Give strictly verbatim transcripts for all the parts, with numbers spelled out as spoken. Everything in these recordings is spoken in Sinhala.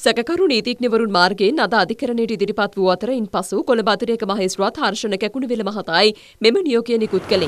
සැකකරු නීතිඥවරුන් මාර්ගයෙන් අද අධිකරණයට ඉදිරිපත් වූ අතර ඉන්පසු කොළඹ අතිරේක මහේස්ත්‍රාත් හර්ෂණ කැකුණුවිල මහතායි මෙම නියෝගය නිකුත් කළේ.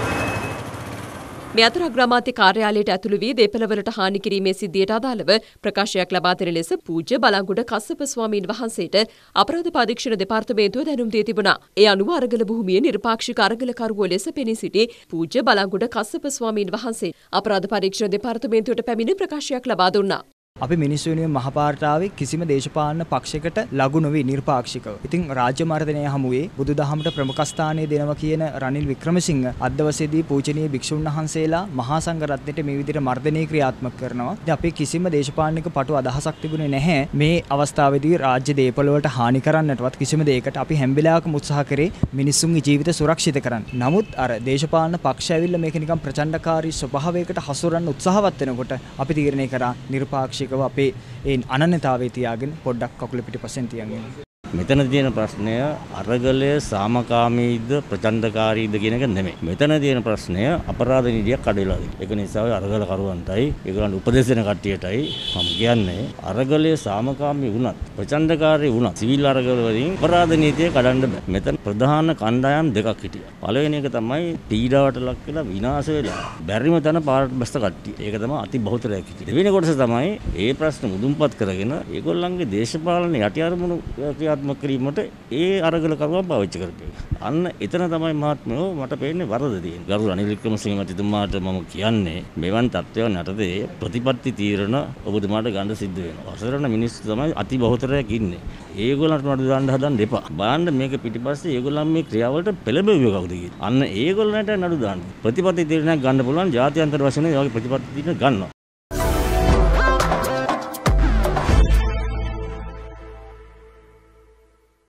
මේ අතර අග්‍රාමාත්‍ය කාර්යාලයට ඇතුළු වී දේපළවලට හානි කිරීමේ සිද්ධියට අදාළව ප්‍රකාශයක් ලබා දෙන ලෙස පූජ්‍ය බලංගොඩ කස්සප ස්වාමීන් වහන්සේට අපරාධ පරීක්ෂණ දෙපාර්තමේන්තුව දැනුම් දී තිබුණා. ඒ අනුව අරගල භූමියේ නිර්පාක්ෂික අරගලකරුවෝ ලෙස පෙනී සිටි පූජ්‍ය බලංගොඩ කස්සප ස්වාමීන් වහන්සේ අපරාධ පරීක්ෂණ දෙපාර්තමේන්තුවට පැමිණ ප්‍රකාශයක් ලබා දුන්නා. අපි මිනිස්සු වෙනුවෙන් මහපාරට ආවේ කිසිම දේශපාලන පක්ෂයකට ලඝු නොවි නිර්පාක්ෂිකව. ඉතින් රාජ්‍ය මර්ධනය හමුවේ බුදුදහමට ප්‍රමුඛ ස්ථානය දෙනවා කියන රනිල් වික්‍රමසිංහ අද්දවසේදී පූජනීය භික්ෂුන් වහන්සේලා මහා සංඝ රත්නයට මේ විදිහට මර්ධනය ක්‍රියාත්මක කරනවා. ඉතින් අපේ කිසිම දේශපාලනික පටු අදහසක් තිබුණේ නැහැ. මේ අවස්ථාවේදී රාජ්‍ය දේපළ වලට හානි කරන්නටවත් කිසිම දෙයකට අපි හැම වෙලාවකම උත්සාහ කරේ මිනිස්සුන්ගේ ජීවිත සුරක්ෂිත කරන්න. නමුත් අර දේශපාලන පක්ෂ ඇවිල්ලා මේක නිකන් ප්‍රචණ්ඩකාරී ස්වභාවයකට හසුරන්න උත්සාහවත් වෙනකොට අපි තීරණය කරා නිර්පාක්ෂික අපේ ඒ අනන්‍යතාවය තියාගෙන පොඩ්ඩක් කකුල පිටිපස්සෙන් තියන්නේ. මෙතන තියෙන ප්‍රශ්නය අරගලය සාමකාමීද ප්‍රචණ්ඩකාරීද කියන එක නෙමෙයි. මෙතන තියෙන ප්‍රශ්නය අපරාධ නීතියක් අඩවිලාද. ඒක නිසා ඔය අරගල කරුවන්ටයි ඒගොල්ලන් උපදෙස් දෙන කට්ටියටයි මම කියන්නේ අරගලය සාමකාමී වුණත් ප්‍රචණ්ඩකාරී වුණත් සිවිල් අරගල වලින් අපරාධ නීතිය කඩන්න බෑ. මෙතන ප්‍රධාන කණ්ඩායම් දෙකක් හිටියා. පළවෙනි එක තමයි පීඩාවට ලක් වෙලා විනාශ වෙලා බැරිම තැන පාරට බස්ත කට්ටිය. ඒක තමයි අති බහුතරයක් හිටියේ. දෙවෙනි කොටස තමයි ඒ ප්‍රශ්න මුදුන්පත් කරගෙන ඒගොල්ලන්ගේ දේශපාලන යටි අරමුණු කිරීමට ඒ අරගල කරුවන් පාවිච්චි කරපේ. අන්න එතන තමයි මහත්මයෝ මට පේන්නේ වරද තියෙන්නේ. ගරු රනිල් වික්‍රමසිංහ මැතිතුමාට මම කියන්නේ මෙවන් තත්ත්වයන් යටතේ ප්‍රතිපත්ති තීරණ ඔබතුමාට ගන්න සිද්ධ වෙනවා. අසරණ මිනිස්සු තමයි අති බහුතරයක් ඉන්නේ. ඒගොල්ලන්ට නඩු දාන්න හදන්න එපා. බලන්න මේක පිටිපස්සේ ඒගොල්ලන් මේ ක්‍රියාවලට පෙළඹෙන්නේ කවුද කියලා. අන්න ඒගොල්ලන්ට නඩු දාන්න. ප්‍රතිපත්ති තීරණයක් ගන්න පුළුවන් ජාත්‍යන්තර වශයෙන් ඒ වගේ ප්‍රතිපත්ති තීරණ ගන්නවා.